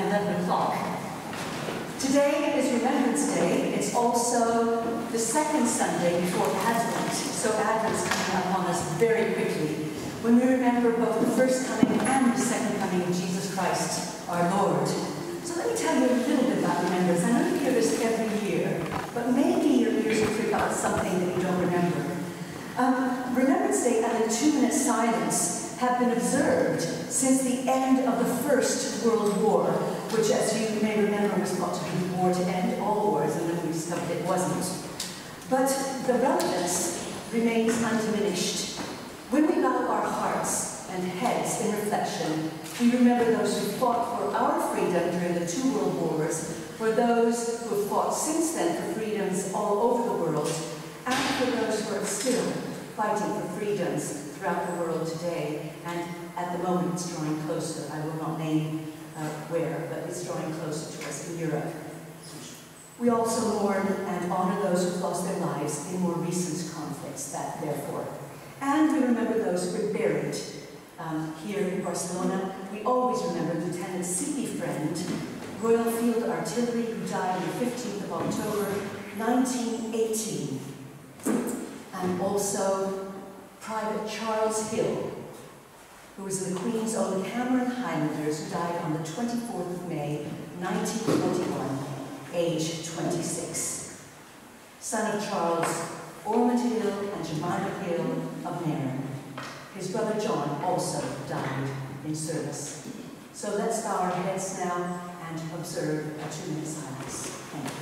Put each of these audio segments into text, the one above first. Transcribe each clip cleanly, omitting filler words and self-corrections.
11 o'clock. Today is Remembrance Day. It's also the second Sunday before Advent, so Advent is coming upon us very quickly, when we remember both the first coming and the second coming of Jesus Christ, our Lord. So let me tell you a little bit about Remembrance. I know you hear this every year, but maybe your ears will prick up something that you don't remember. Remembrance Day and the 2-minute silence have been observed since the end of the First World War, which, as you may remember, was thought to be the war to end all wars, and then we discovered it wasn't. But the relevance remains undiminished. When we bow our hearts and heads in reflection, we remember those who fought for our freedom during the 2 world wars, for those who have fought since then for freedoms all over the world, and for those who are still fighting for freedoms throughout the world today. And at the moment it's drawing closer. I will not name where, but it's drawing closer to us in Europe. We also mourn and honor those who've lost their lives in more recent conflicts, therefore. And we remember those who were buried here in Barcelona. We always remember Lieutenant C.P. Friend, Royal Field Artillery, who died on the 15th of October, 1918. And also Private Charles Hill, who was the Queen's Own Cameron Highlanders, who died on the 24th of May, 1941, age 26. Son of Charles Ormond Hill and Jemima Hill of Nairn. His brother John also died in service. So let's bow our heads now and observe a 2-minute silence. Thank you.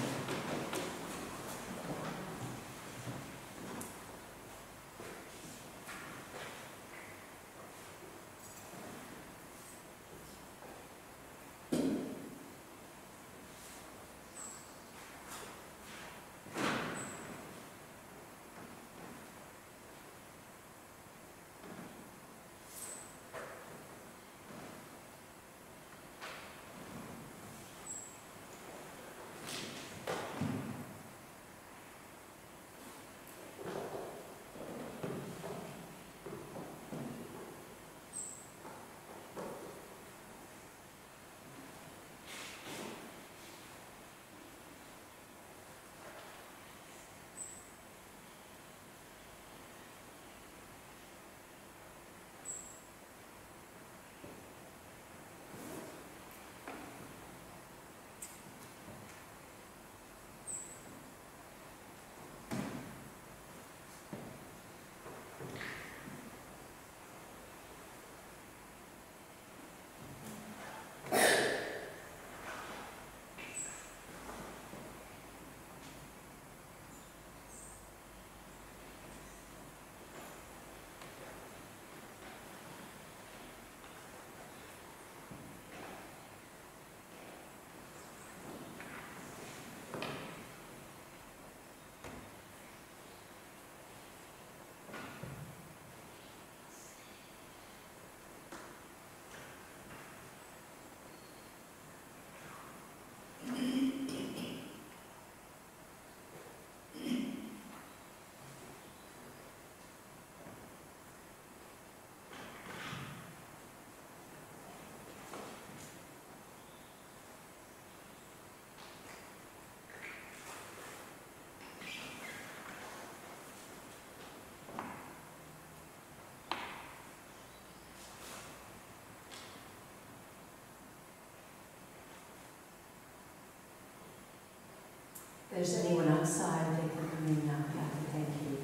If there's anyone outside, they can come in now. Thank you.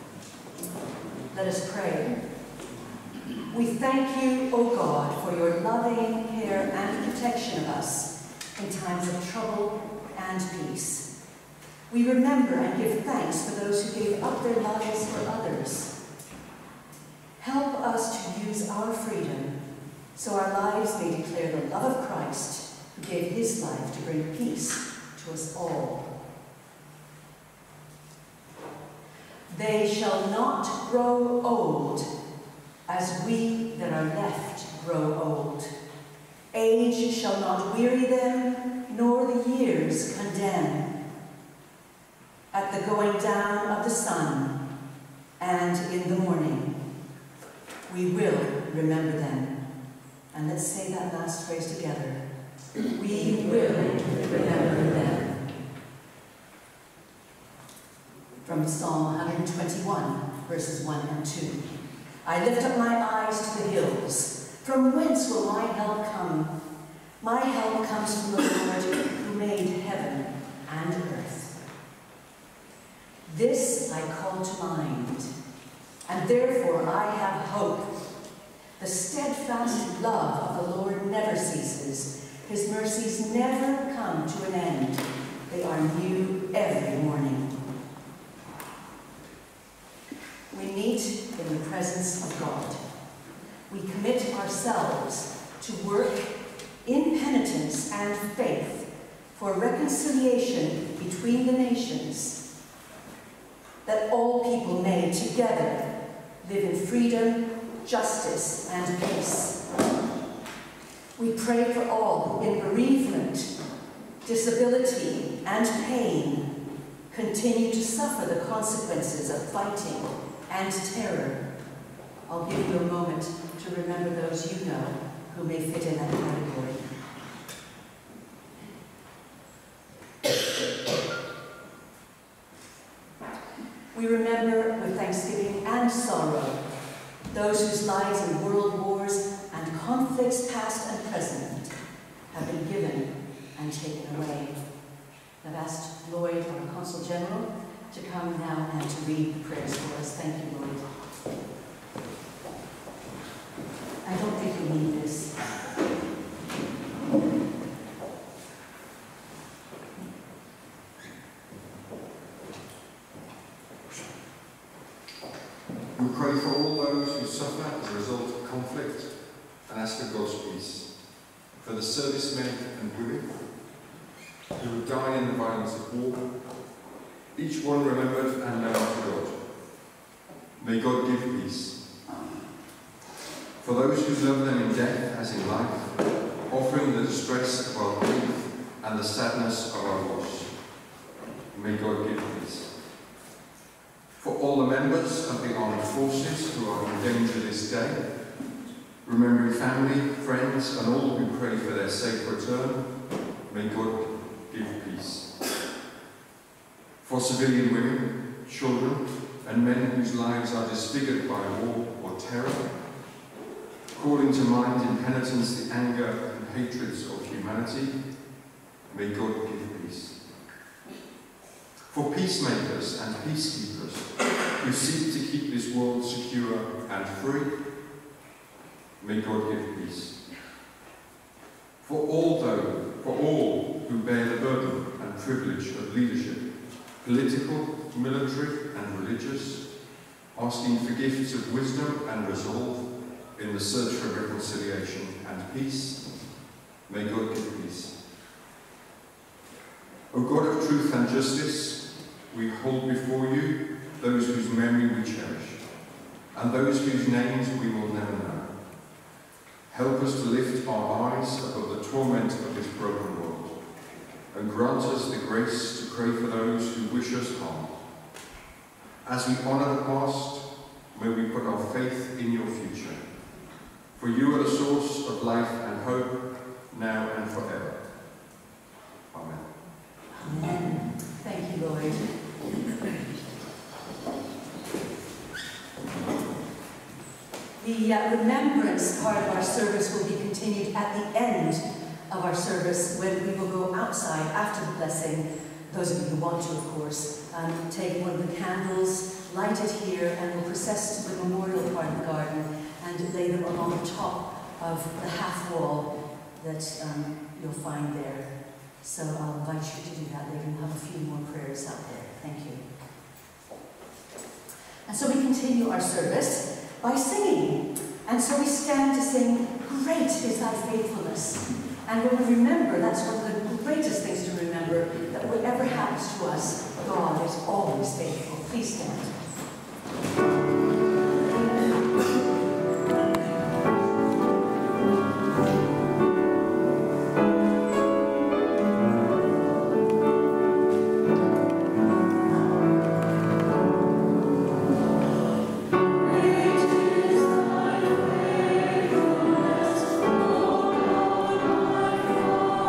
Let us pray. We thank you, O God, for your loving care and protection of us in times of trouble and peace. We remember and give thanks for those who gave up their lives for others. Help us to use our freedom so our lives may declare the love of Christ, who gave his life to bring peace to us all. They shall not grow old as we that are left grow old. Age shall not weary them, nor the years condemn. At the going down of the sun and in the morning, we will remember them. And let's say that last phrase together. We will remember them. From Psalm 121, verses 1 and 2. I lift up my eyes to the hills. From whence will my help come? My help comes from the Lord who made heaven and earth. This I call to mind, and therefore I have hope. The steadfast love of the Lord never ceases. His mercies never come to an end. They are new every morning. We meet in the presence of God. We commit ourselves to work in penitence and faith for reconciliation between the nations, that all people may together live in freedom, justice, and peace. We pray for all who in bereavement, disability, and pain continue to suffer the consequences of fighting and terror. I'll give you a moment to remember those you know who may fit in that category. We remember with thanksgiving and sorrow those whose lives in world wars and conflicts past and present have been given and taken away. I've asked Lloyd, our Consul General, to come now and to read the prayers for us. Thank you, Lloyd. I don't think you need this. We pray for all those who suffer as a result of conflict and ask for God's peace. For the servicemen and women who would die in the violence of war, each one remembered and known to God. May God give peace. For those who love them in death as in life, offering the distress of our grief and the sadness of our loss, may God give peace. For all the members of the armed forces who are in danger this day, remembering family, friends, and all who pray for their safe return, may God give peace. For civilian women, children, and men whose lives are disfigured by war or terror, calling to mind in penitence the anger and hatreds of humanity, may God give peace. For peacemakers and peacekeepers who seek to keep this world secure and free, may God give peace. For all who bear the burden and privilege of leadership, political, military, and religious, asking for gifts of wisdom and resolve in the search for reconciliation and peace, may God give peace. O God of truth and justice, we hold before you those whose memory we cherish, and those whose names we will never know. Help us to lift our eyes above the torment of this broken world, and grant us the grace to pray for those who wish us harm. As we honour the past, may we put our faith in your future. For you are the source of life and hope, now and forever. Amen. Amen. Thank you, Lloyd. The remembrance part of our service will be continued at the end of our service, when we will go outside after the blessing. Those of you who want to, of course, take one of the candles, light it here, and we'll process to the memorial part of the garden and lay them along the top of the half wall that you'll find there. So I'll invite you to do that. They can have a few more prayers out there. Thank you. And so we continue our service by singing. And so we stand to sing, "Great is thy faithfulness." And when we remember, that's one of the greatest things to remember, that whatever happens to us, God is always faithful. Please stand. Faithfulness, O God, my Father.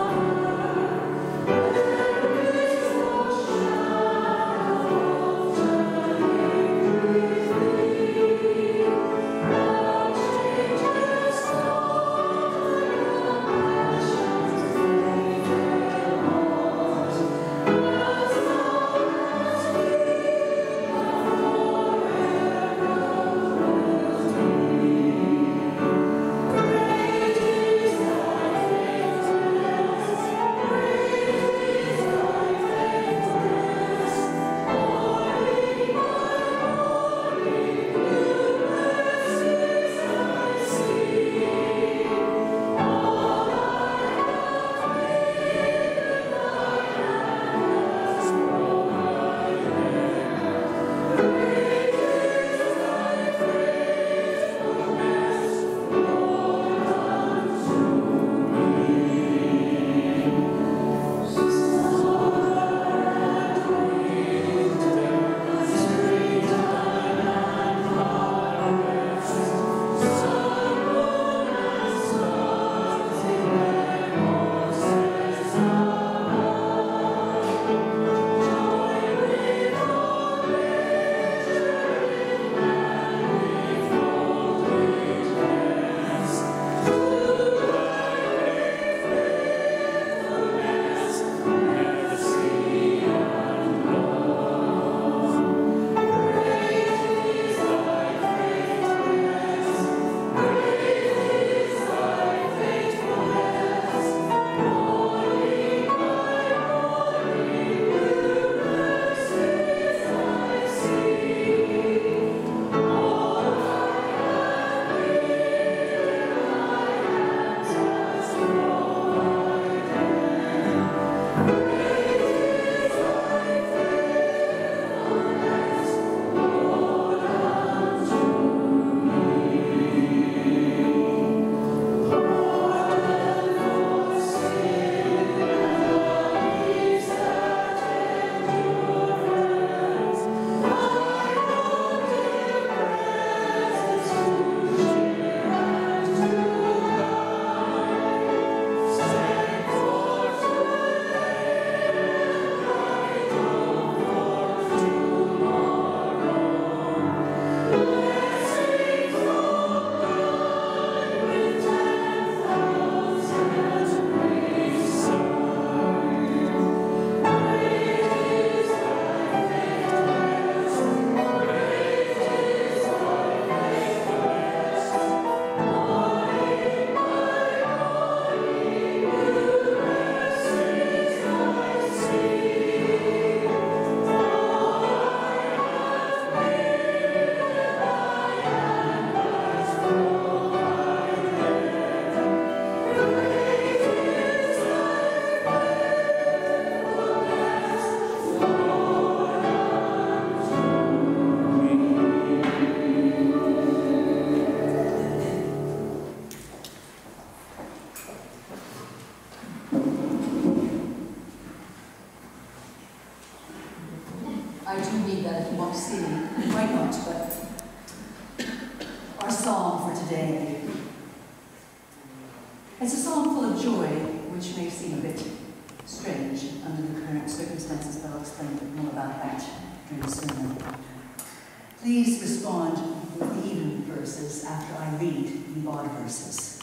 that during the sermon. Please respond with the even verses after I read the odd verses.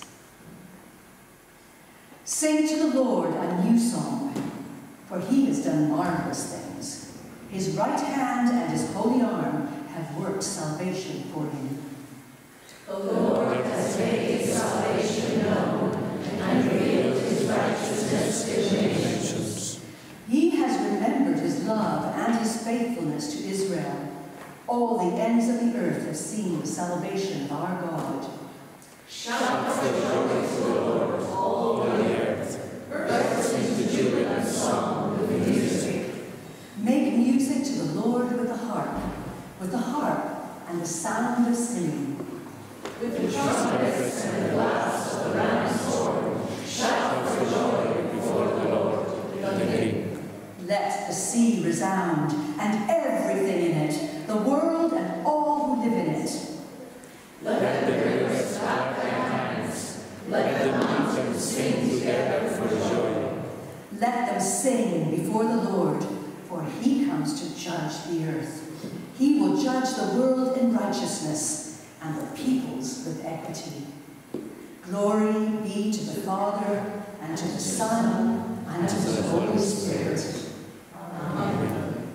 Sing to the Lord a new song, for he has done marvelous things. His right hand and his holy arm have worked salvation for him. The Lord has made his salvation known and revealed his righteousness to the nations. He has remembered his love and his faithfulness to Israel. All the ends of the earth have seen the salvation of our God. Shout for joy to the Lord, all the earth. Burst into jubilant song with music. Make music to the Lord with the harp and the sound of singing. With the trumpets and the blast of the ram's horn, shout for joy before the Lord, the King. Let the sea resound, and everything in it, the world and all who live in it. Let the rivers clap their hands. Let the mountains sing together for joy. Let them sing before the Lord, for he comes to judge the earth. He will judge the world in righteousness, and the peoples with equity. Glory be to the Father, and to the Son, and to the Holy Spirit. Amen.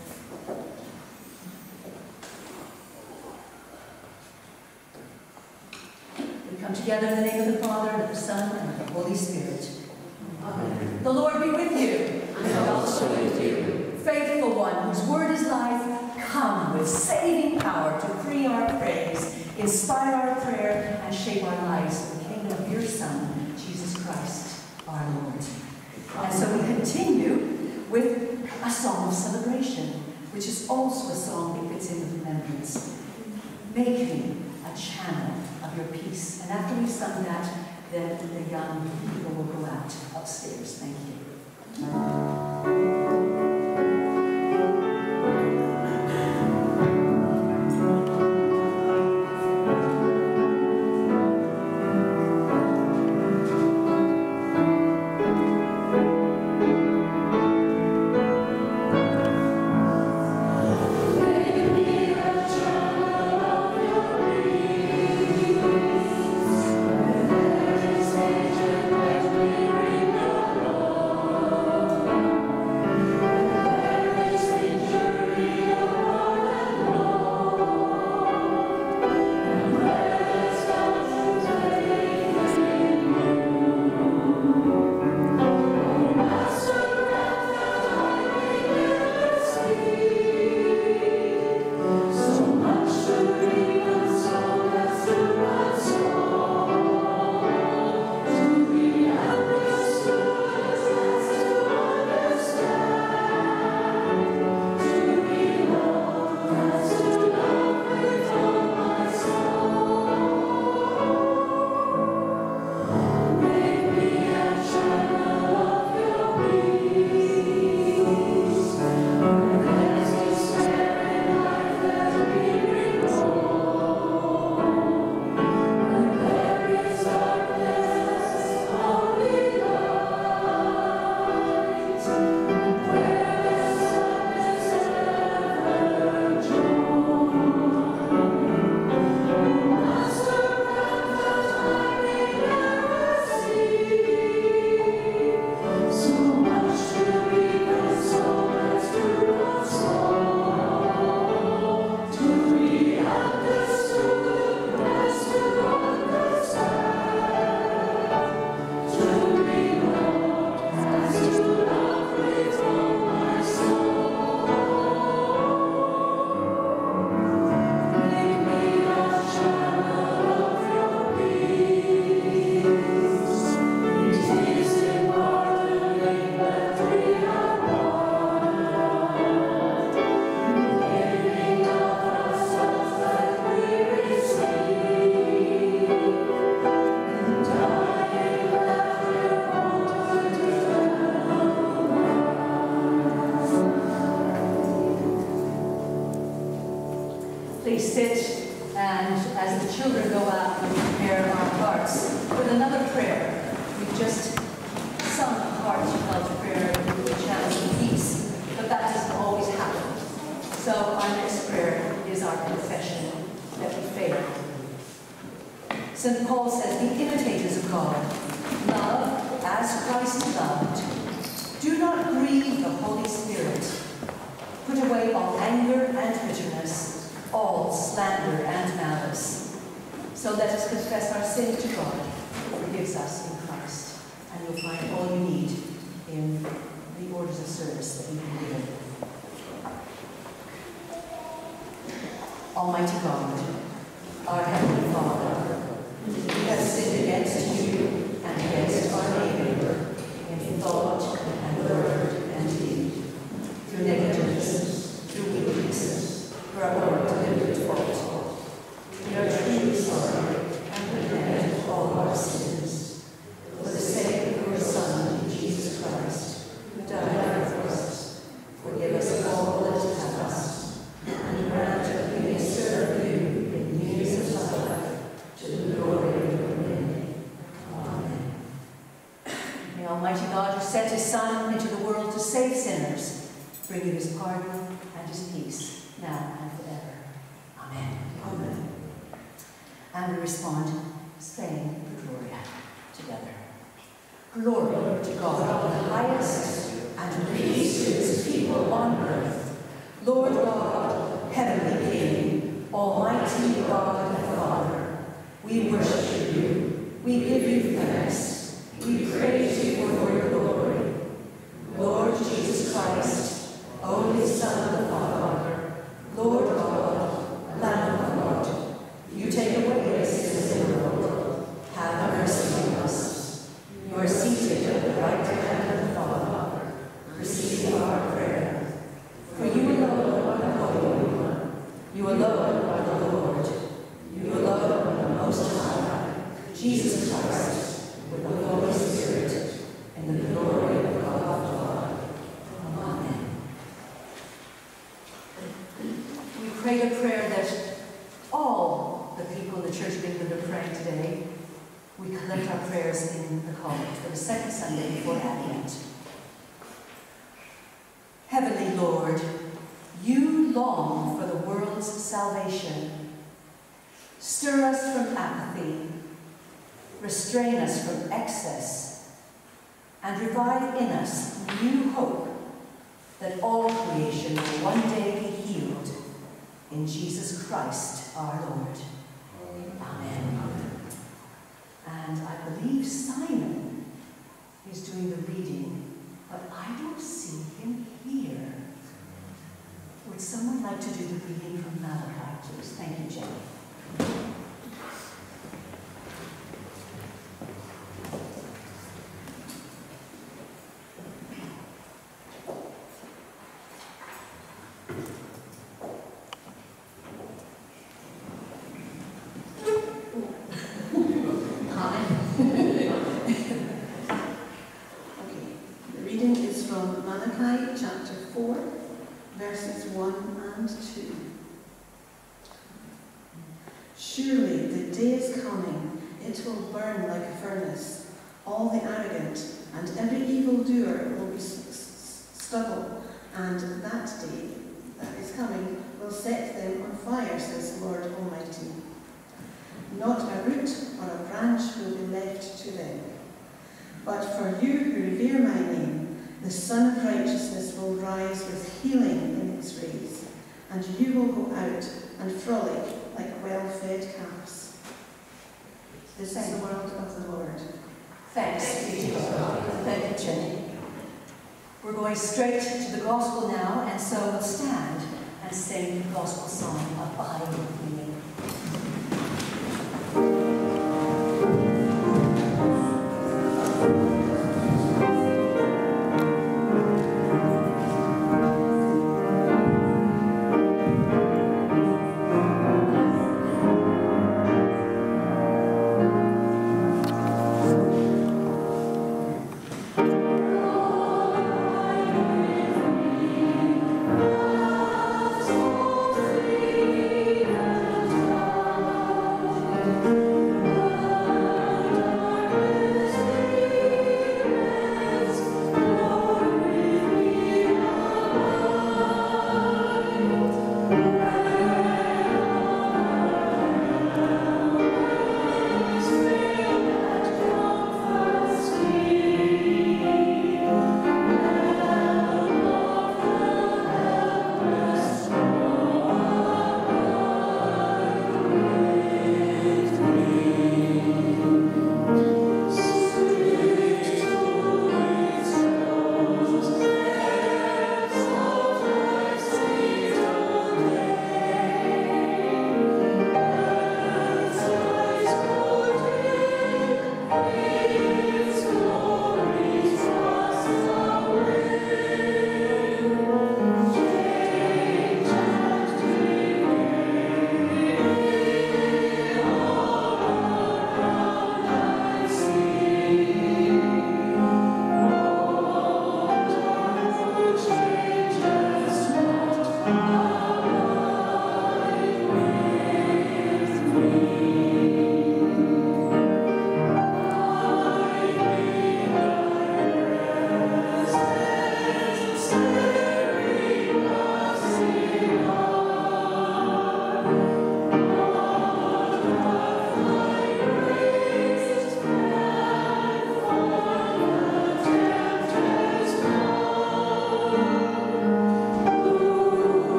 We come together in the name of the Father, and of the Son, and of the Holy Spirit. Amen. The Lord be with you. And also with you. Faithful one, whose word is life, come with saving power to free our praise, inspire our prayer, and shape our lives for the kingdom of your Son, Jesus Christ, our Lord. And so we continue with a song of celebration, which is also a song that fits in with remembrance. Make me a channel of your peace. And after we've sung that, then the young people will go out upstairs. Thank you. Please sit, and as the children go out, we prepare our hearts with another prayer. We've just sung a heartfelt prayer with the channels of peace, but that doesn't always happen. St. Paul says, be imitators of God. Love as Christ loved. Do not grieve the Holy Spirit. Put away all anger and bitterness, all slander and malice. So let us confess our sins to God, who forgives us in Christ. And you'll find all you need in the orders of service that we've been given. Almighty God, our Heavenly Father, we have sinned against you and against our neighbor in thought and word and deed, through negligence, through weakness, through our own deliberate fault. We are truly sorry and repent of all our sins, for the sake of your Son, Jesus Christ, who died for us. Forgive us all that is past, and grant that we may serve you in newness of life, to the glory of your name. Amen. May Almighty God, who sent his Son into the world to save sinners, bring you his pardon and his peace, now and forever. Amen. Amen. And we respond, saying the Gloria together. Glory to God in the highest, and peace to his people on earth. Lord God, heavenly King, almighty God and Father, we worship you, we give you thanks, we praise you for your glory. Lord Jesus Christ, only Son of the Father, Lord God, Lamb of God, you take away the sins of the world. Have mercy on us. You are seated at the right hand of the Father. Receive our prayer. For you alone are the Holy One. You alone are the Lord. You alone are the Most High. Jesus Christ, with the Holy Spirit, in the glory of God. Amen. We prayed a prayer that all the people in the Church of England are praying today. We collect our prayers in the collect for the second Sunday before Advent. Heavenly Lord, you long for the world's salvation. Stir us from apathy, restrain us from excess, and revive in us new hope that all creation will one day be healed in Jesus Christ our Lord. Amen. And I believe Simon is doing the reading, but I don't see him here. Would someone like to do the reading from Malachi, please? Thank you, Jenny. Malachi chapter 4, verses 1 and 2. Surely the day is coming, it will burn like a furnace. All the arrogant and every evildoer will be stubble, and that day that is coming will set them on fire, says the Lord Almighty. Not a root or a branch will be left to them. But for you who revere my name, the Sun of Righteousness will rise with healing in its rays, and you will go out and frolic like well-fed calves. This is the word of the Lord. Thanks be to God. Thank you, Jenny. We're going straight to the Gospel now, and so we'll stand and sing the Gospel song, Abide with Me. Thank you.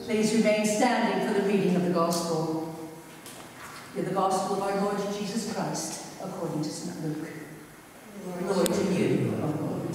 Please remain standing for the reading of the Gospel. Hear the Gospel of our Lord Jesus Christ, according to St. Luke. Glory to you, O Lord.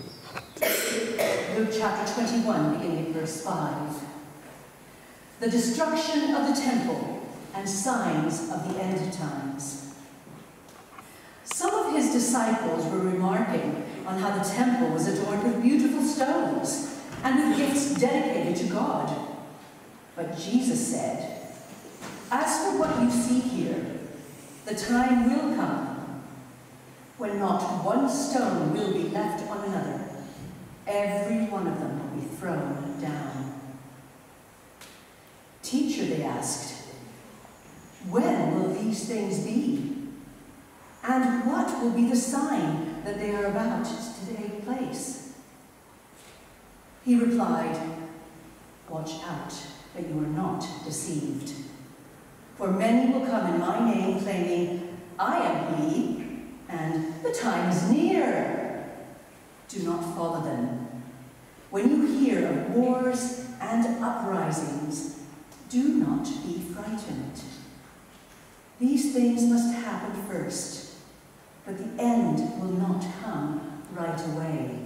Luke chapter 21, beginning at verse 5. The destruction of the temple and signs of the end times. Some of his disciples were remarking on how the temple was adorned with beautiful stones and with gifts dedicated to God. But Jesus said, "As for what you see here, the time will come when not one stone will be left on another. Every one of them will be thrown down." "Teacher," they asked, "when will these things be? And what will be the sign that they are about to take place?" He replied, "Watch out that you are not deceived. For many will come in my name, claiming, 'I am he,' and 'the time is near.' Do not follow them. When you hear of wars and uprisings, do not be frightened. These things must happen first, but the end will not come right away."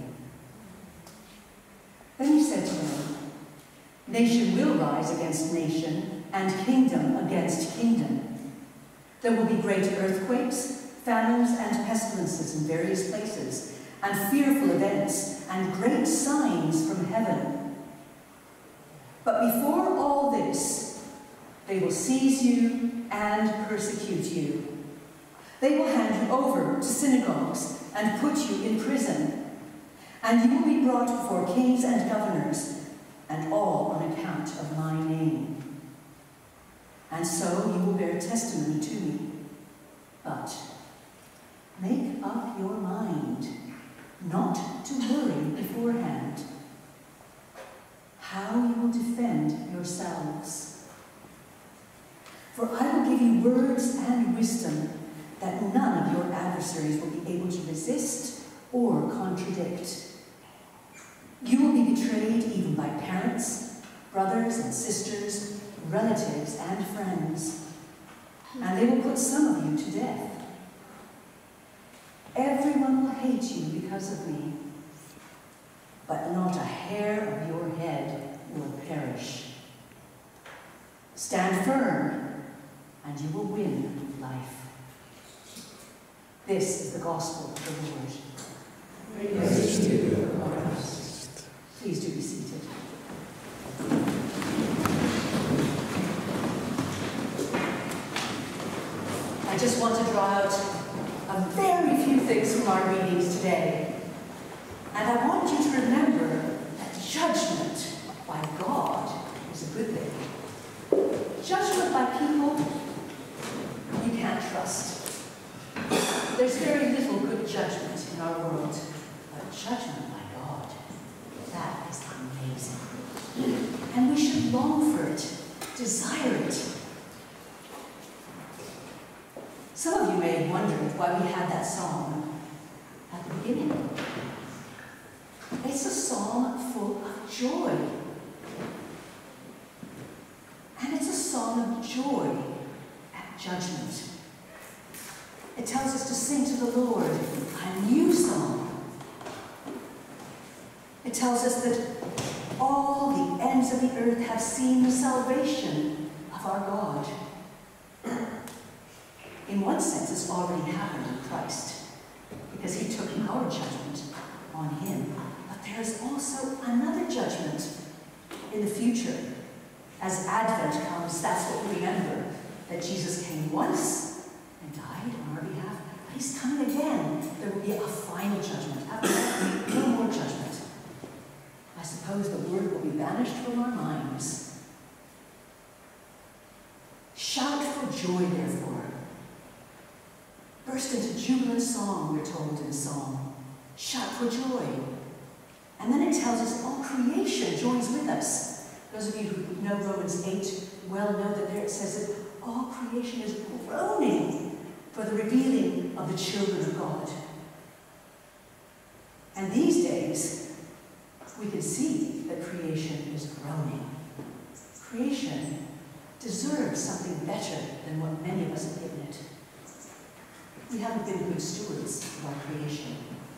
Then he said to them, "Nation will rise against nation, and kingdom against kingdom. There will be great earthquakes, famines, and pestilences in various places, and fearful events, and great signs from heaven. But before all this, they will seize you and persecute you. They will hand you over to synagogues and put you in prison, and you will be brought before kings and governors, and all on account of my name. And so you will bear testimony to me. But make up your mind not to worry beforehand how you will defend yourselves. For I will give you words and wisdom that none of your adversaries will be able to resist or contradict. You will be betrayed even by parents, brothers and sisters, relatives and friends, and they will put some of you to death. Everyone will hate you because of me, but not a hair of your head will perish. Stand firm, and you will win life." This is the gospel of the Lord. Praise to you, O Christ. Please do be seated. I just want to draw out a very few things from our readings today. And I want you to remember that judgment by God is a good thing. Judgment by people, you can't trust. There's very little good judgment in our world, but judgment by God, that is amazing. And we should long for it, desire it. Some of you may have wondered why we had that psalm at the beginning. It's a psalm full of joy. And it's a song of joy at judgment. It tells us to sing to the Lord a new song. It tells us that all the ends of the earth have seen the salvation of our God. In one sense, it's already happened in Christ, because he took our judgment on him. But there is also another judgment in the future. As Advent comes, that's what we remember, that Jesus came once and died on our behalf, but he's coming again. There will be a final judgment. After that, no more judgment. I suppose the word will be banished from our minds. Shout for joy, therefore. Burst into jubilant song, we're told in Psalm. Shout for joy. And then it tells us all creation joins with us. Those of you who know Romans 8 well know that there it says that all creation is groaning for the revealing of the children of God. And these days, we can see that creation is groaning. Creation deserves something better than what many of us have given it. We haven't been good stewards of our creation.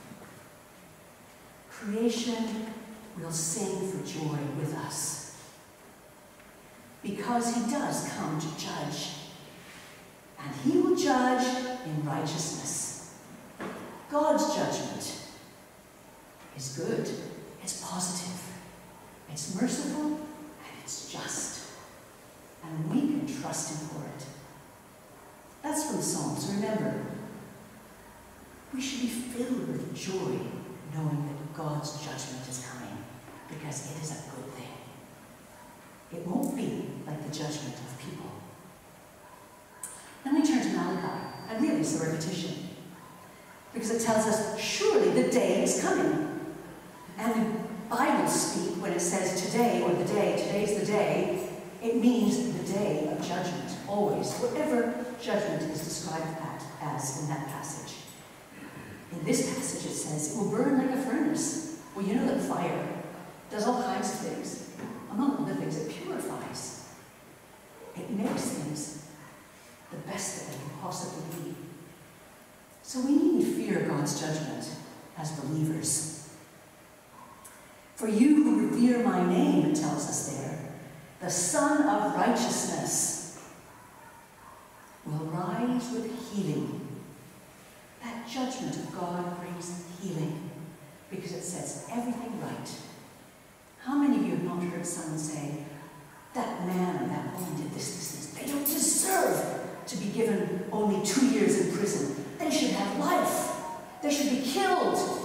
Creation will sing for joy with us because he does come to judge, and he will judge in righteousness. God's judgment is good, it's positive, it's merciful, and it's just. And we can trust him for it. That's from the Psalms. Remember, we should be filled with joy knowing that God's judgment is coming, because it is a good thing. It won't be like the judgment of people. Then we turn to Malachi, and really it's a repetition, because it tells us, surely the day is coming. And the Bible speak, when it says today or the day, today's the day, it means the day of judgment, always, whatever judgment is described as in that passage. In this passage it says, it will burn like a furnace. Well, you know that fire does all kinds of things. Among other things, it purifies. It makes things the best that they can possibly be. So we needn't fear God's judgment as believers. For you who revere my name, it tells us there, the Son of Righteousness will rise with healing. That judgment of God brings healing because it sets everything right. How many of you have not heard someone say, that man or that woman did this. They don't deserve to be given only 2 years in prison. They should have life. They should be killed.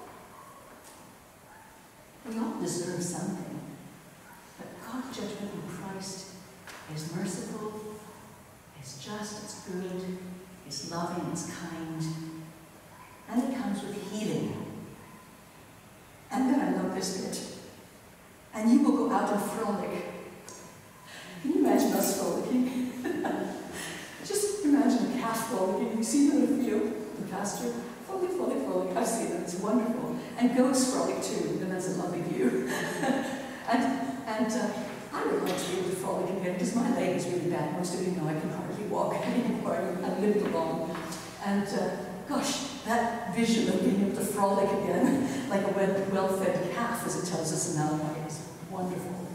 We all deserve something. But God's judgment in Christ is merciful, it's just, it's good, it's loving, it's kind, and it comes with healing. And then I love this bit. And you will go out and frolic. Can you imagine us frolicking? Just imagine a calf frolicking. You see them in the field, the pasture, frolic, frolic, frolic. I've seen it, it's wonderful. And goats frolic too, and that's a lovely view. and I would like to be able to frolic again, because my leg is really bad. Most of you know I can hardly walk anymore. I limp along. And gosh, that vision of being able to frolic again, like a well-fed calf, as it tells us in Malachi, is wonderful.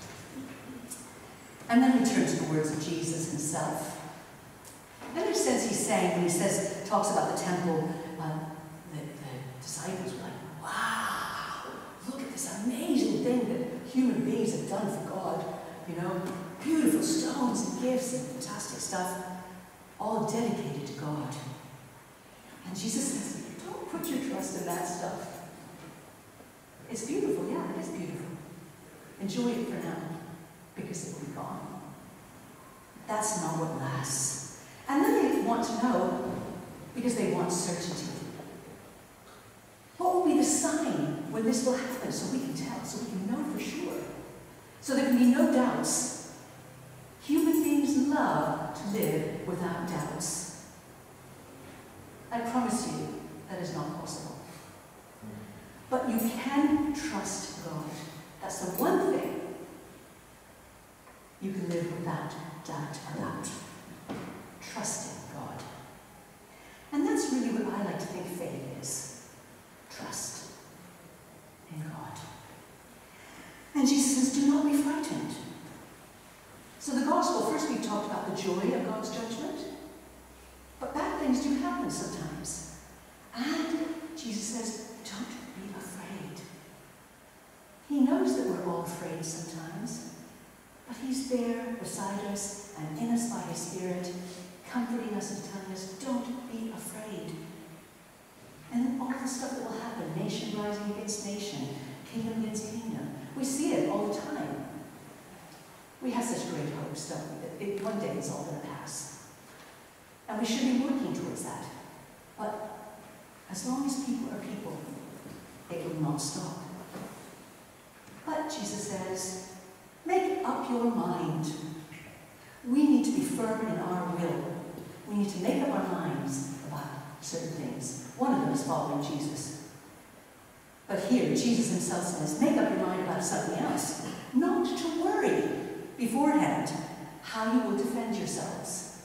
And then we turn to the words of Jesus himself. In a sense, he's saying, when he talks about the temple, the disciples were like, wow, look at this amazing thing that human beings have done for God. You know, beautiful stones and gifts and fantastic stuff, all dedicated to God. And Jesus says, don't put your trust in that stuff. It's beautiful, yeah, it is beautiful. Enjoy it for now, because it will be gone. That's not what lasts. And then they want to know, because they want certainty. What will be the sign when this will happen, so we can tell, so we can know for sure? So there can be no doubts. Human beings love to live without doubts. I promise you, that is not possible. But you can trust God. That's the one thing you can live without doubt about. Trusting God. And that's really what I like to think faith is. Trust in God. And Jesus says, do not be frightened. So the gospel, first we talked about the joy of God's judgment. But bad things do happen sometimes. And Jesus says, don't be afraid. He knows that we're all afraid sometimes. But he's there beside us and in us by his Spirit, comforting us and telling us, don't be afraid. And then all the stuff that will happen, nation rising against nation, kingdom against kingdom, we see it all the time. We have such great hopes, don't we, that one day it's all going to pass. And we should be working towards that. But as long as people are people, it will not stop. But Jesus says, make up your mind. We need to be firm in our will. We need to make up our minds about certain things. One of them is following Jesus. But here, Jesus himself says, make up your mind about something else. Not to worry. Be beforehand how you will defend yourselves.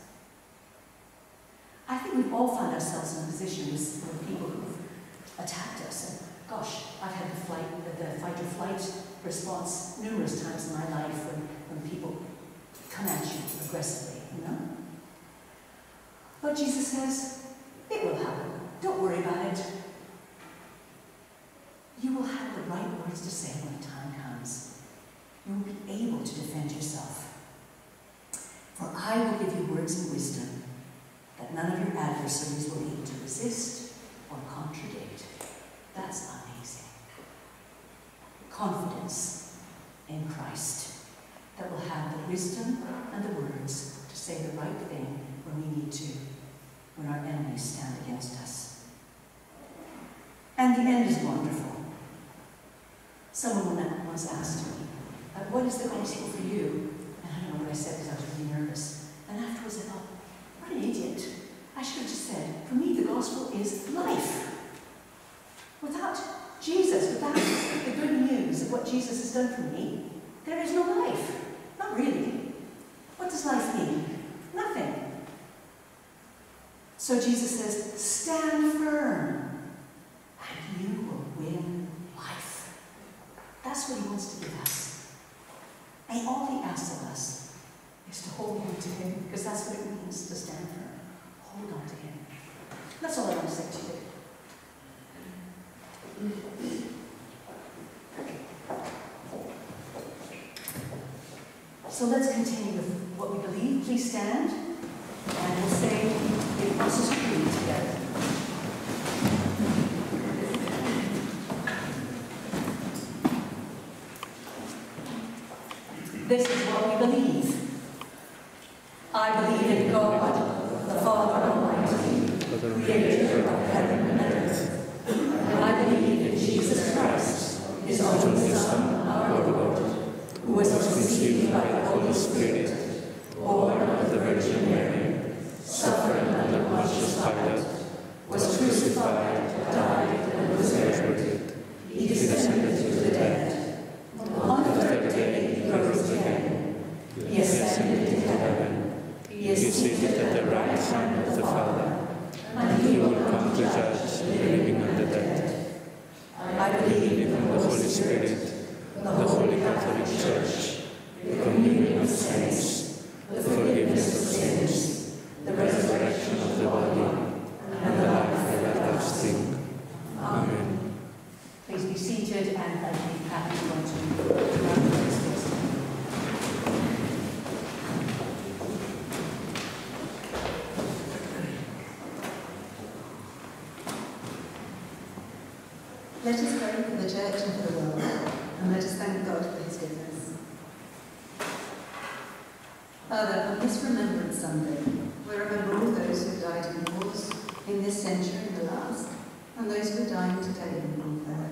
I think we've all found ourselves in positions with people who've attacked us. And gosh, I've had the fight or flight response numerous times in my life when people come at you aggressively, you know? But Jesus says, it will happen. Don't worry about it. You will have the right words to say when the time comes. You will be able to defend yourself. For I will give you words and wisdom that none of your adversaries will be able to resist or contradict. That's amazing. Confidence in Christ that will have the wisdom and the words to say the right thing when we need to, when our enemies stand against us. And the end is wonderful. Someone once asked me, what is the gospel for you? And I don't know what I said because I was really nervous. And afterwards I thought, what an idiot. I should have just said, for me the gospel is life. Without Jesus, without the good news of what Jesus has done for me, there is no life. Not really. What does life mean? Nothing. So Jesus says, stand firm, and you will win life. That's what he wants to give us. And all he asks of us is to hold on to him, because that's what it means to stand firm. Hold on to him. That's all I want to say to you. So let's continue with what we believe. Please stand, and we'll say the Apostles' Creed together. This is what we believe. I believe in God, the Father Almighty, creator of heaven and earth. I believe in Jesus Christ, his only Son, our Lord, who was conceived by the Holy Spirit, born of the Virgin Mary, suffered under Pontius Pilate, was crucified, died, and was buried. He descended to the dead. On the third day he rose again. He ascended into heaven. He is seated at the right hand of the Father, and he will come to judge the living and the dead. I believe in the Holy Spirit, the Holy Catholic Church, the communion of saints, the forgiveness of sins, the resurrection of the body, and the life everlasting. Amen. Please be seated, and let me happy to go to Let us pray for the Church and for the world, and let us thank God for his goodness. Father, on this Remembrance Sunday, we remember all those who died in wars in this century and the last, and those who are dying today in warfare.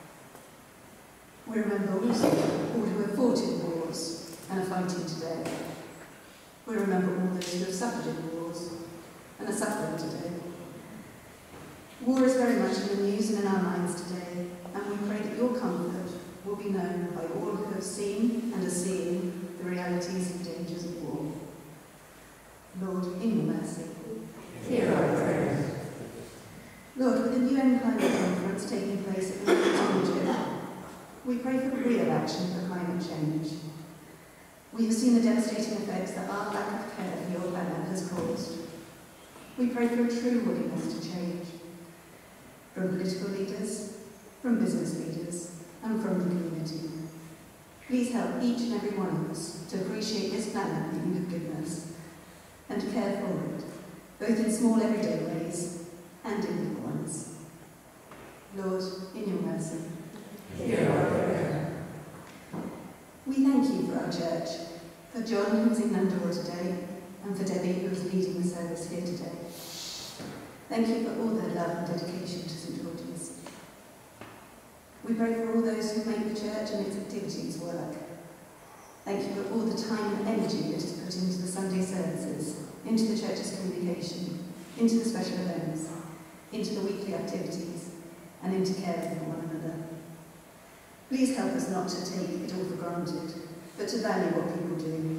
We remember also all who have fought in wars and are fighting today. We remember all those who have suffered in wars and are suffering today. War is very much in the news and in our minds today, and we pray that your comfort will be known by all who have seen and are seeing the realities and dangers of war. Lord, in your mercy, hear our prayer. Lord, with the UN climate conference taking place at the Egypt, we pray for real action for climate change. We have seen the devastating effects that our lack of care for your planet has caused. We pray for a true willingness to change, from political leaders, from business leaders, and from the community. Please help each and every one of us to appreciate this planet that you have given us, and to care for it, both in small everyday ways and in big ones. Lord, in your mercy, hear our prayer. We thank you for our church, for John who is in Nandora today, and for Debbie who is leading the service here today. Thank you for all their love and dedication to St. George's. We pray for all those who make the church and its activities work. Thank you for all the time and energy that is put into the Sunday services, into the church's communication, into the special events, into the weekly activities, and into caring for one another. Please help us not to take it all for granted, but to value what people do.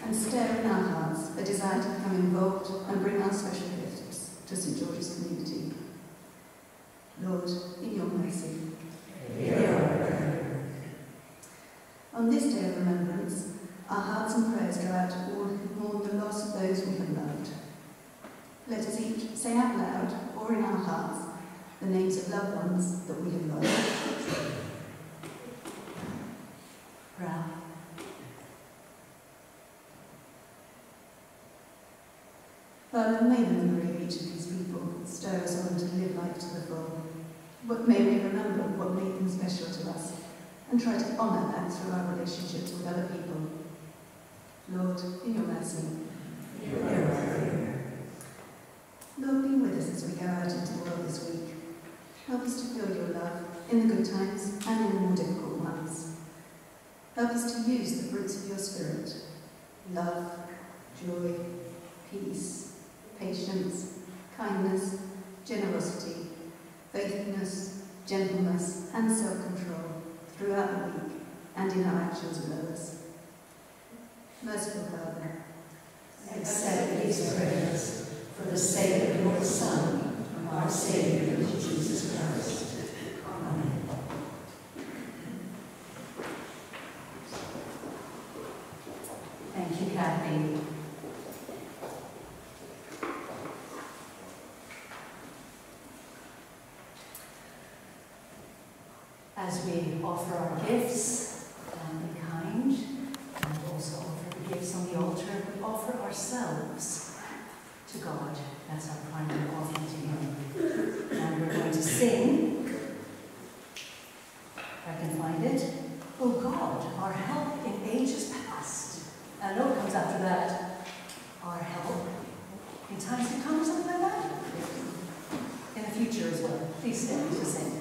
and stir in our hearts a desire to become involved and bring our special gifts to St George's community. Lord, in your mercy, hear our prayer. On this day of remembrance, our hearts and prayers go out to all who mourn the loss of those we have loved. Let us each say out loud, or in our hearts, the names of loved ones that we have lost. Ralph. Father, may the memory of each of these people stir us on to live life to the full. But may we remember what made them special to us and try to honour that through our relationships with other people. Lord, in your mercy, hear our prayer. Lord, be with us as we go out into the world this week. Help us to feel your love in the good times and in the more difficult ones. Help us to use the fruits of your Spirit: love, joy, peace, patience, kindness, generosity, faithfulness, gentleness, and self-control throughout the week and in our actions with others. Merciful Father, Accept these prayers for the sake of your Son, our Saviour, Jesus Christ. Amen. Thank you, Kathy. As we offer our gifts in kind, and also offer the gifts on the altar, we offer ourselves to God. That's our primary offering to Him. And we're going to sing, if I can find it, "O God, our help in ages past." And what comes after that? Our help in times to come, something like that? In the future as well. Please stand to sing.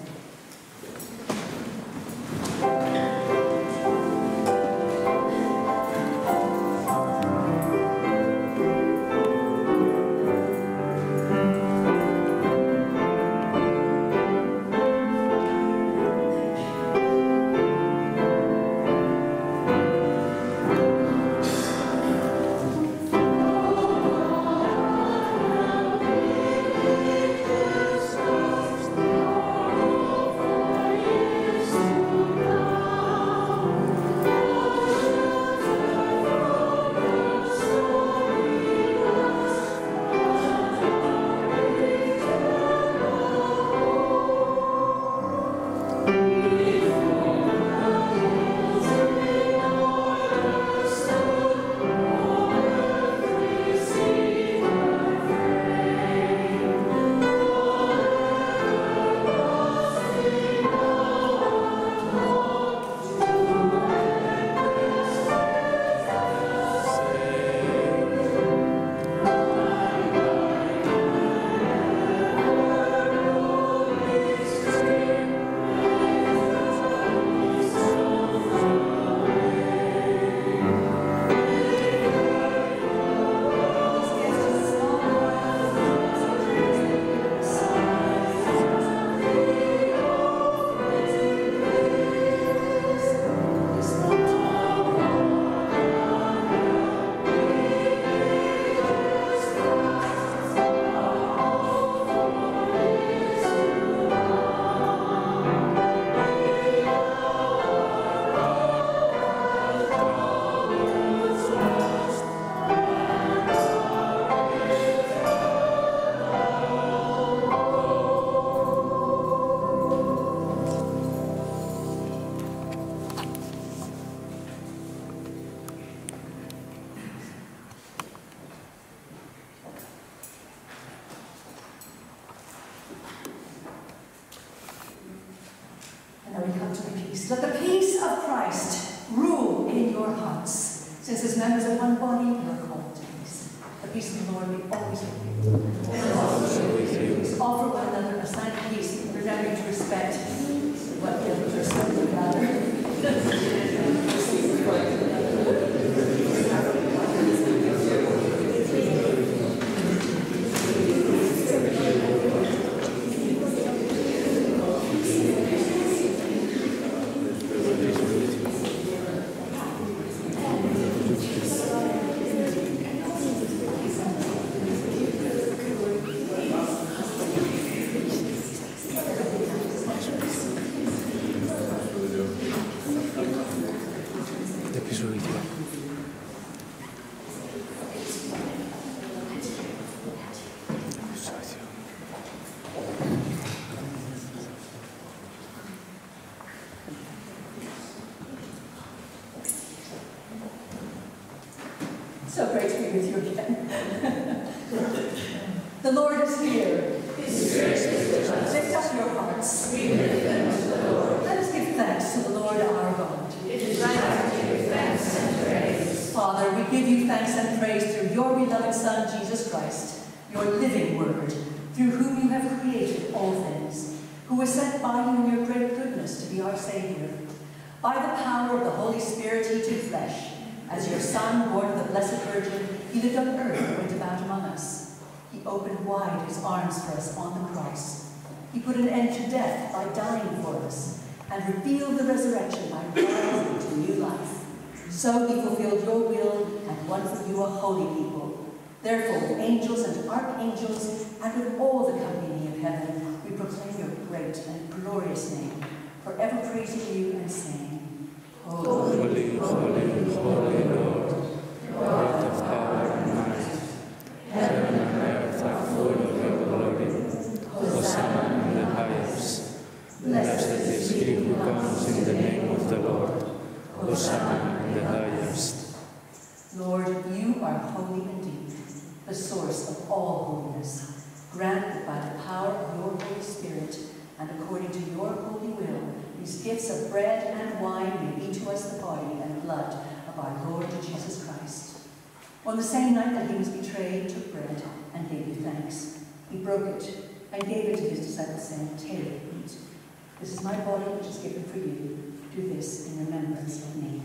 Let the peace of Christ rule in your hearts, since as members of one body you are called to peace. The peace of the Lord be always with you. And also with you. Offer one another a sign of peace, remembering to respect what the other person would rather. be with you. So great to be with you again. The Lord is here. His grace is with us. Lift up your hearts. We lift them to the Lord. Let us give thanks to the Lord our God. It is right to give thanks and praise. Father, we give you thanks and praise through your beloved Son, Jesus Christ, your living word, through whom you have created all things, who was sent by you in your great goodness to be our Saviour. By the power of the Holy Spirit he took flesh. As your Son, born of the Blessed Virgin, he lived on earth and went about among us. He opened wide his arms for us on the cross. He put an end to death by dying for us, and revealed the resurrection by rising into new life. So he fulfilled your will and won for you a holy people. Therefore, with angels and archangels, and with all the company of heaven, we proclaim your great and glorious name, forever praising you and saying, Holy, holy, holy Lord, Lord of power and might. Heaven and earth are full of your glory. Hosanna in the highest. Blessed is he who comes in the name of the Lord. Hosanna in the highest. Lord, you are holy indeed, the source of all holiness. Grant that by the power of your Holy Spirit, and according to your holy will, these gifts of bread and wine may be to us the body and blood of our Lord Jesus Christ. On the same night that he was betrayed, he took bread and gave you thanks. He broke it and gave it to his disciples, saying, "Take, eat. This is my body which is given for you. Do this in remembrance of me."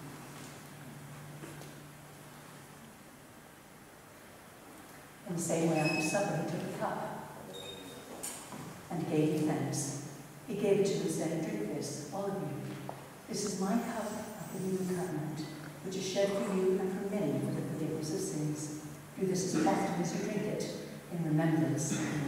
In the same way, after supper, he took a cup and gave you thanks. He gave it to them and said, "Drink this, all of you. This is my cup of the new covenant, which is shed for you and for many for the forgiveness of sins. Do this as often as you drink it in remembrance of me."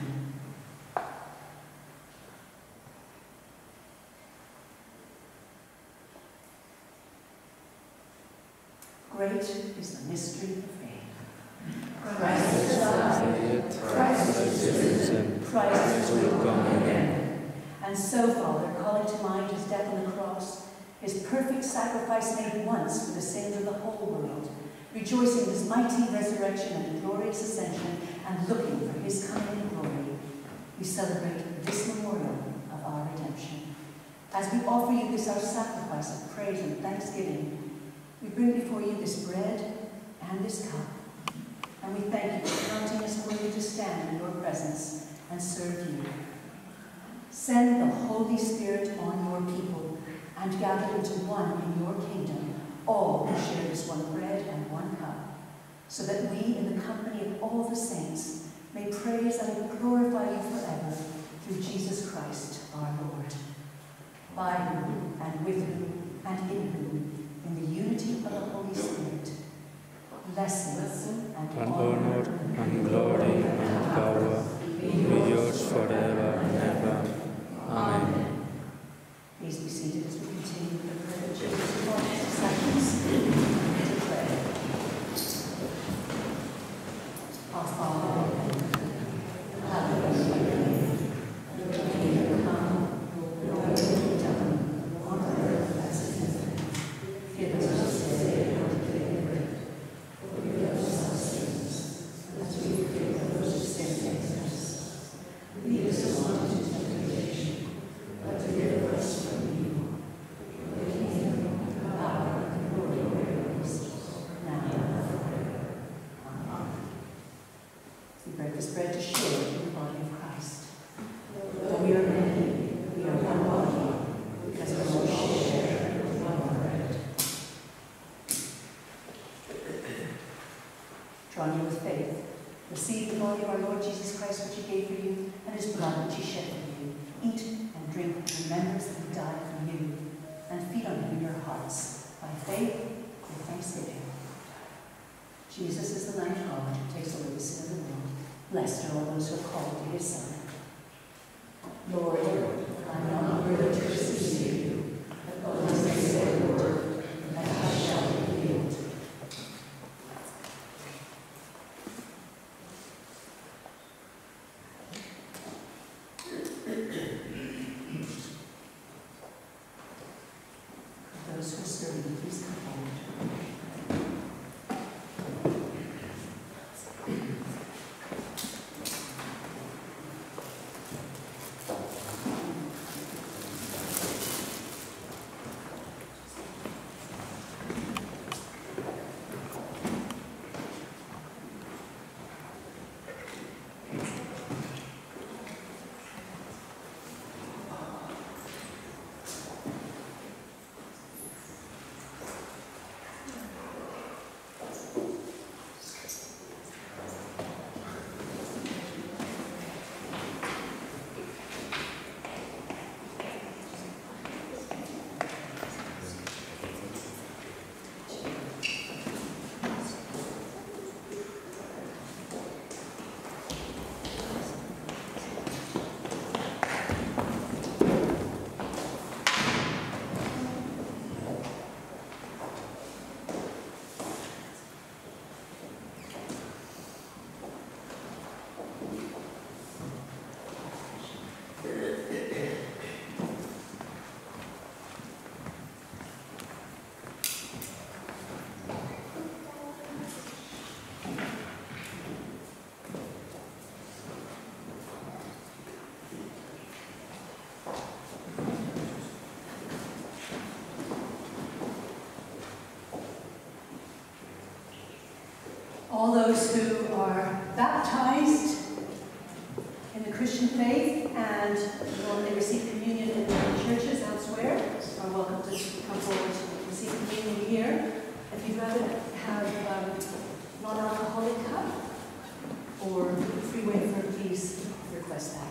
Great is the mystery of faith. Christ is alive. Christ is risen. Christ will come again. And so, Father, calling to mind his death on the cross, his perfect sacrifice made once for the sins of the whole world, rejoicing in his mighty resurrection and glorious ascension, and looking for his coming in glory, we celebrate this memorial of our redemption. As we offer you this our sacrifice of praise and thanksgiving, we bring before you this bread and this cup, and we thank you for counting us worthy to stand in your presence and serve you. Send the Holy Spirit on your people and gather into one in your kingdom, all who share this one bread and one cup, so that we, in the company of all the saints, may praise and glorify you forever through Jesus Christ our Lord. By whom, and with whom, and in whom, in the unity of the Holy Spirit, blessing and honor and glory and power be yours forever and ever. Amen. Please be seated as we continue with the prayer of Jesus' disciples to pray. Our Father in heaven, hallowed be your name. Your kingdom come, your will be done, on earth as it is in heaven. Give us this day our daily bread. Forgive us our sins, as we forgive those who sin against us. Lead us not into temptation, but deliver us from evil. For the kingdom, the power, and the glory are yours, now and forever. Amen. We break this bread to share in the body of Christ. Though we are many, we are one body, because we all share in one bread. Draw near with faith. Receive the body of our Lord Jesus Christ, which he gave for you, and his blood, which he shed for you. Eat and drink in remembrance that he died for you, and feed on him in your hearts, by faith and thanksgiving. Jesus is the Lamb of God who takes away the sin of the world. Blessed are all those who are called to his Son. Lord, I am not worthy to receive you, but only say the word, and thou shalt be all those who are baptized in the Christian faith and normally receive communion in their churches elsewhere are welcome to come forward to receive communion here. If you'd rather have non-alcoholic cup or free wafer, please request that.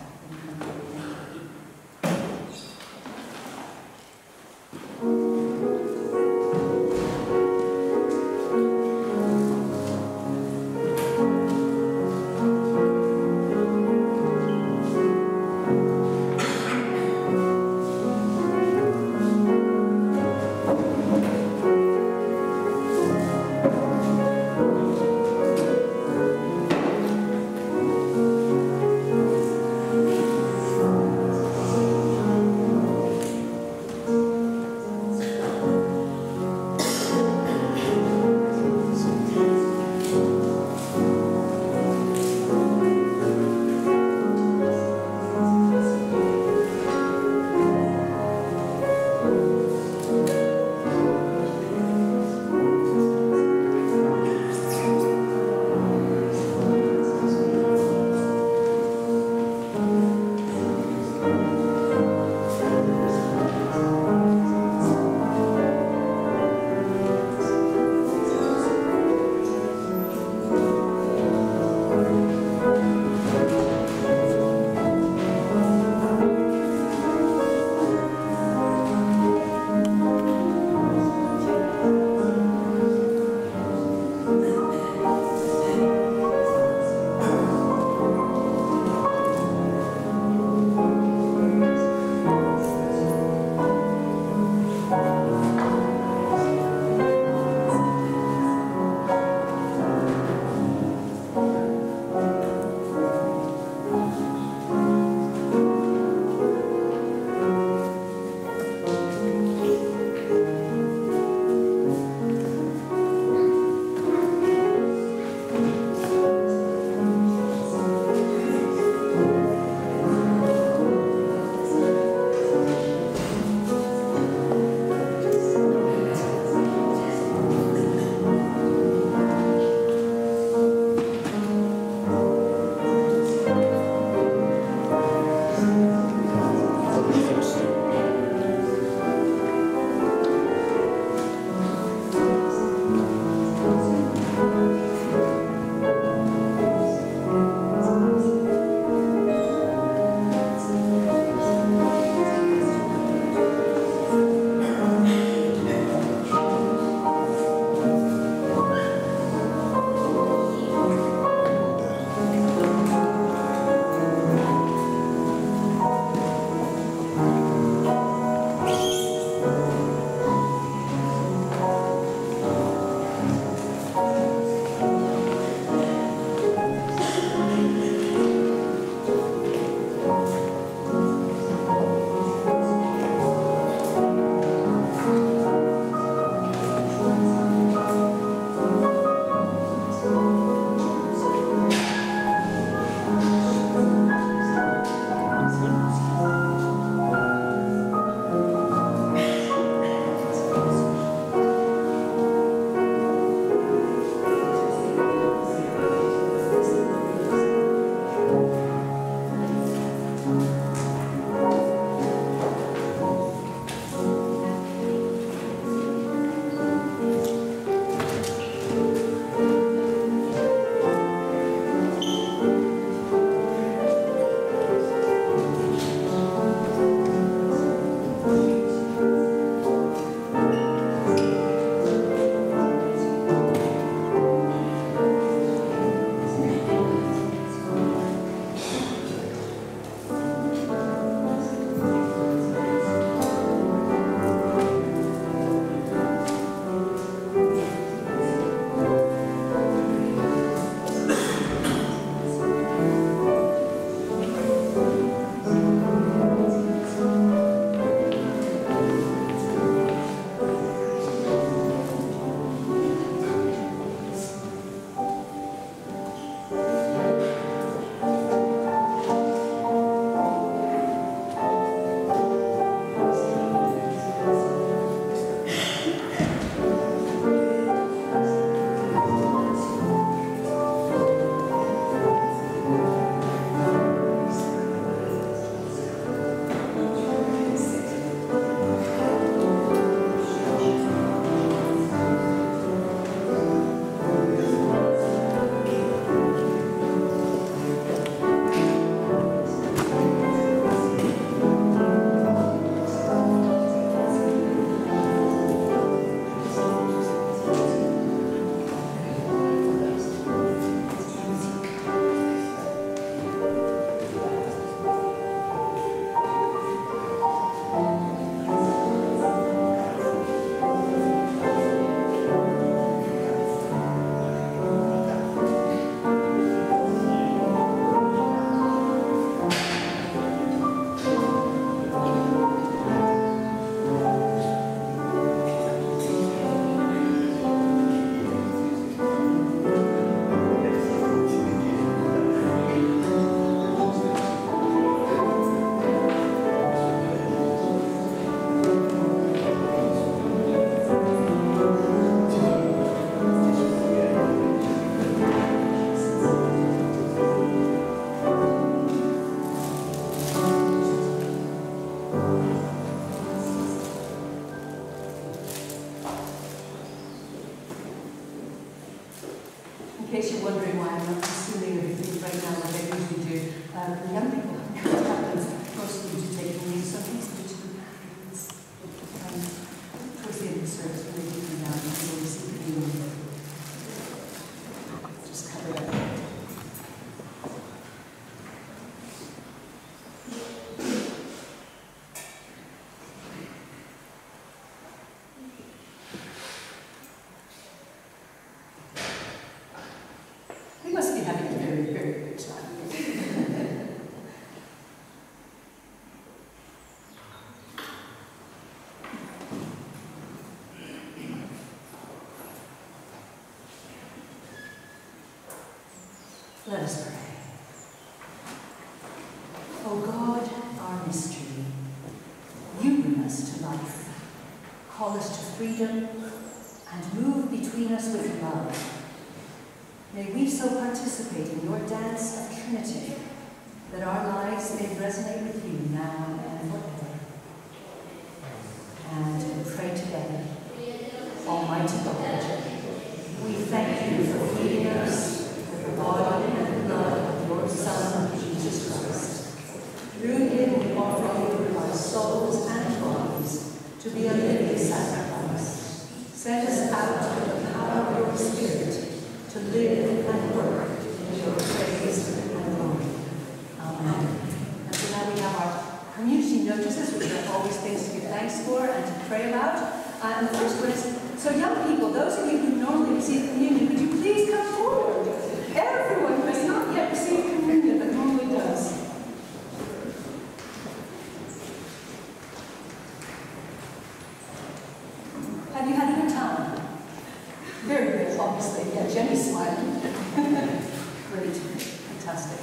In case you're wondering why I'm not consuming everything right now like I usually do, the young people happens mostly to take away something towards the end of the service when they take them down and they receive the communion. Just cover it up. We must be having a very, very good time. Let us pray. O God, our mystery, you bring us to life, call us to freedom, and move between us with love. May we so participate in your dance of Trinity that our lives may resonate with you now and forever. And we pray together. Almighty God, we thank you for feeding us with the body and blood of your Son, Jesus Christ. Through him we offer you our souls and bodies to be a living sacrifice. Send us out with the power of your Spirit to live and work in your praise and glory. Amen. And so now we have our community notices, which are always things to give thanks for and to pray about. And the first one is, so young people, those of you who normally receive communion, would you please come forward? Everyone who has not yet received communion but normally does. Have you had a good time? Very good, obviously. Yeah, Jenny's smiling. Great. Fantastic.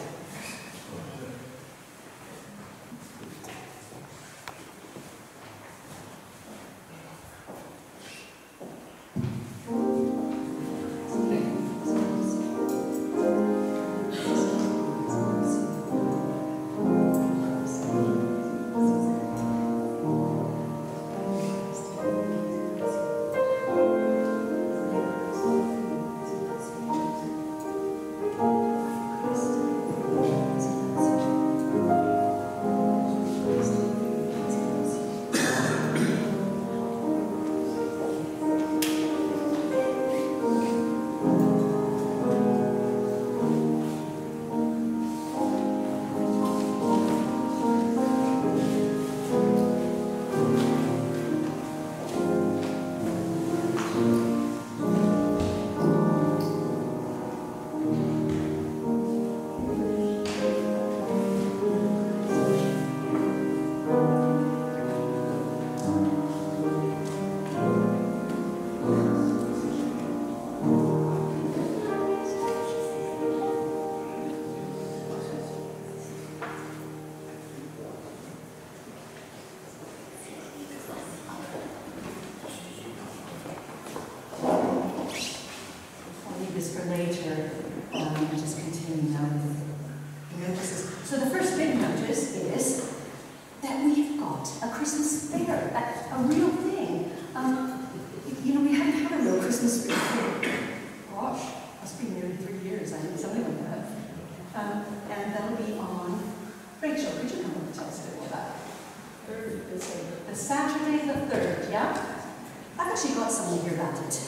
For later, just continue now with the notices. So the first big notice is that we've got a Christmas fair, a real thing. You know, we haven't had a real Christmas fair for, gosh, must be nearly 3 years, I think, something like that. And that'll be on, Rachel, could you come over and tell us a bit more about it? The Saturday the 3rd, yeah? I've actually got someone here about it.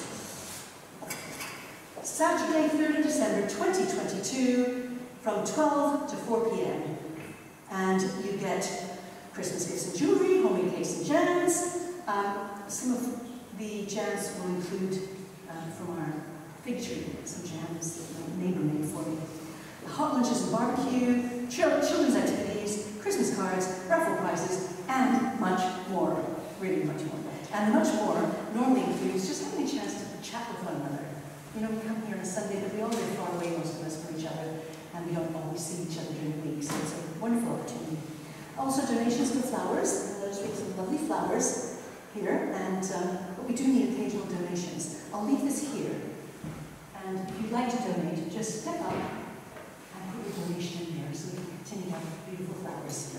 Saturday, 3rd of December 2022, from 12 to 4 p.m. And you get Christmas gifts and jewellery, homemade cakes and jams. Some of the jams will include, from our fig tree, some jams that my neighbour made for me. Hot lunches and barbecue, children's activities, Christmas cards, raffle prizes, and much more. Really much more. And the much more normally includes just having a chance to chat with one another. You know, we come here on a Sunday, but we all live far away, most of us, from each other, and we don't always see each other during the week, so it's a wonderful opportunity. Also, donations for flowers. There's some lovely flowers here, and but we do need occasional donations. I'll leave this here, and if you'd like to donate, just step up and put your donation in there, so we can continue to have beautiful flowers.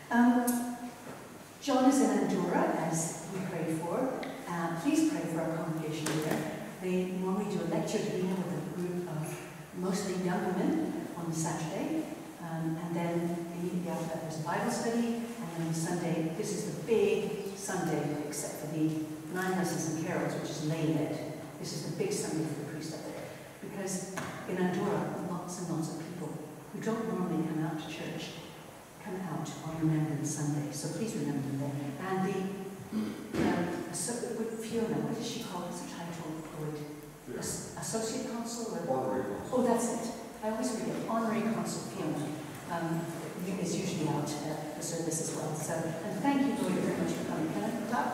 John is in Andorra, as we pray for. Please pray for our congregation there. They normally do a lecture dinner with a group of on Saturday, and then immediately after that there's a Bible study, and then on Sunday, this is the big Sunday, except for the 9 lessons and carols, which is lay-led. This is the big Sunday for the priest up there. Because in Andorra, lots and lots of people who don't normally come out to church come out on Remembrance Sunday. So please remember them. And Fiona, what does she call as a title? Associate Consul? Honorary Consul. Oh, that's it. I always forget. Honorary Consul Fiona is usually out at the service as well. So, and thank you, Lloyd, very much for coming. Can I talk?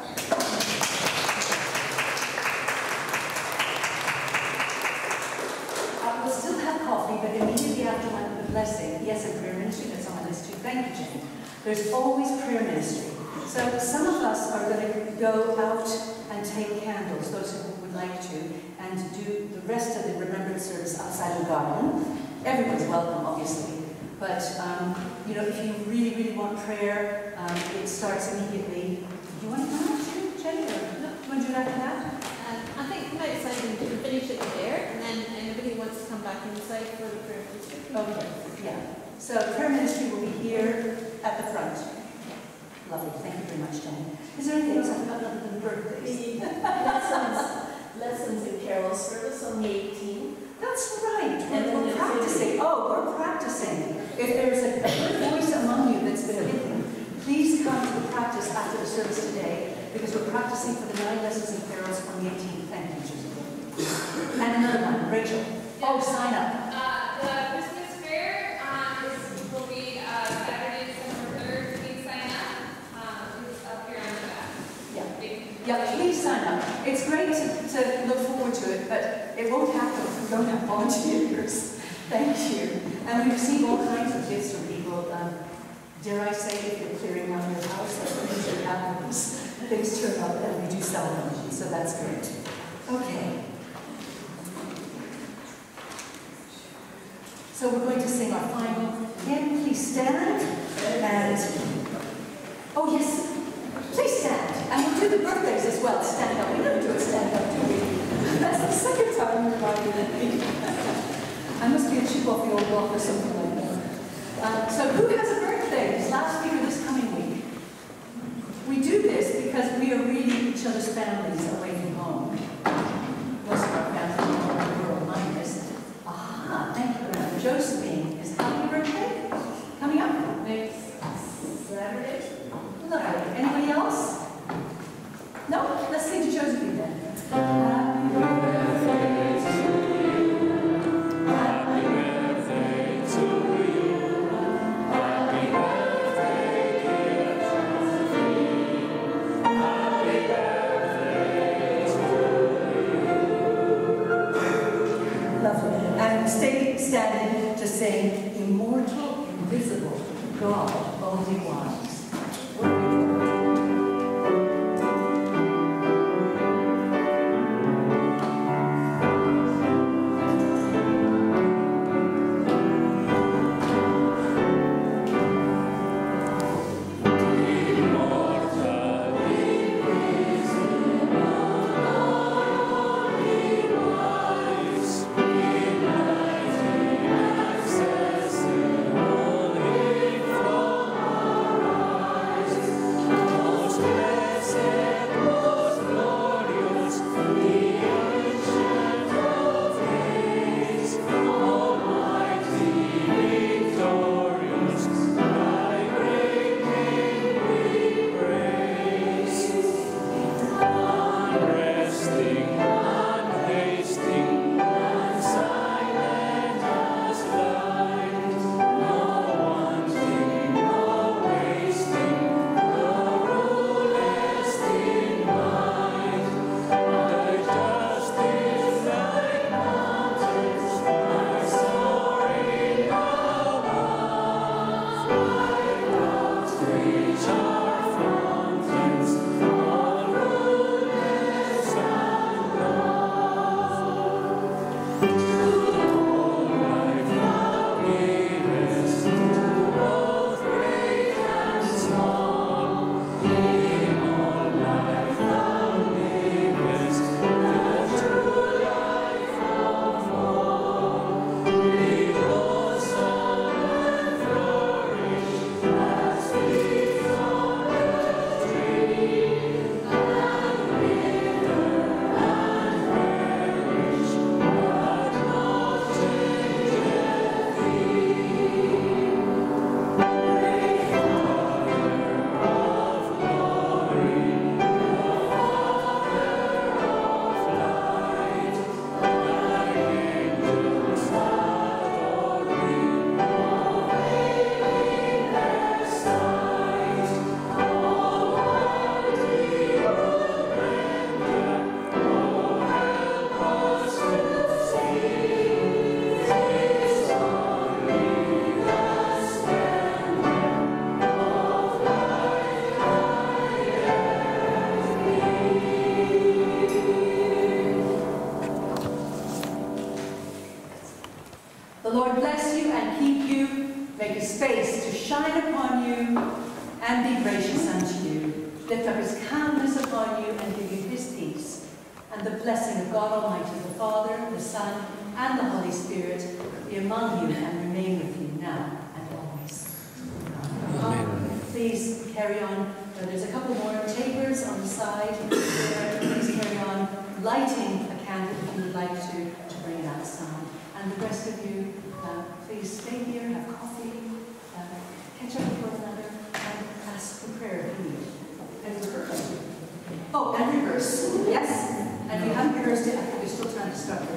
We'll still have coffee, but immediately after the blessing, yes, and prayer ministry, that's on my list too. Thank you, Jane. There's always prayer ministry. So some of us are going to go out and take candles, those who would like to, and do the rest of the remembrance service outside the garden. Everyone's welcome, obviously. But, you know, if you really, really want prayer, it starts immediately. Do you want to come out too, Jenny? Or do you want to do it after that? I think come outside and finish it there, and then anybody who wants to come back inside for the prayer ministry. Okay, yeah. So prayer ministry will be here at the front. Lovely, thank you very much, Jenny. Is there anything else I've got other than birthdays? Lessons in carol service on the 18th. That's right. And then We're practicing. Oh, we're practicing. If there's a good voice among you that's been hidden, please come to the practice after the service today, because we're practicing for the 9 lessons and carols on the 18th. Thank you, Josephine. And another one, Rachel. Oh, sign up. The Christmas fair will be Saturday, December 3rd. Please sign up. It's up here on the back. Yeah, please sign up. It's great to look forward to it, but it won't happen if we don't have volunteers. Thank you. And we receive all kinds of gifts from people. Dare I say, if you're clearing out your house, that's what usually happens. Things turn up and we do sell them, so that's great. Okay. So we're going to sing our final. Again, please stand. And, oh yes, please stand. And we'll do the birthdays as well. Stand up. We never do a stand up, do we? That's the second time we're invited in. I must be a chip off the old block or something like that. So who has a birthday? This last week or this coming week? We do this because we are really each other's families away from home. Most of our families are in the world, mine is. Aha, thank you very much. Josephine is having a birthday? Coming up? Next Saturday. Lovely. Anybody else? No? Let's sing to Josephine then. Happy birthday to you. Happy birthday to you. Happy birthday, dear Josephine. Happy birthday to you. Lovely. And stay standing to sing Immortal, Invisible, God, Only Wise. Lord bless you and keep you, make his face to shine upon you, and be gracious unto you. Lift up his countenance upon you and give you his peace. And the blessing of God Almighty, the Father, the Son, and the Holy Spirit be among you and remain with you now and always. Amen. Please carry on. There's a couple more tapers on the side there. Please carry on lighting a candle if you would like to bring it outside. And the rest of you, please stay here, have coffee, catch up with one another, and ask for prayer if you need. And rehearse. Oh, and rehearse. Yes. And if you haven't rehearsed it, I think we're still trying to start.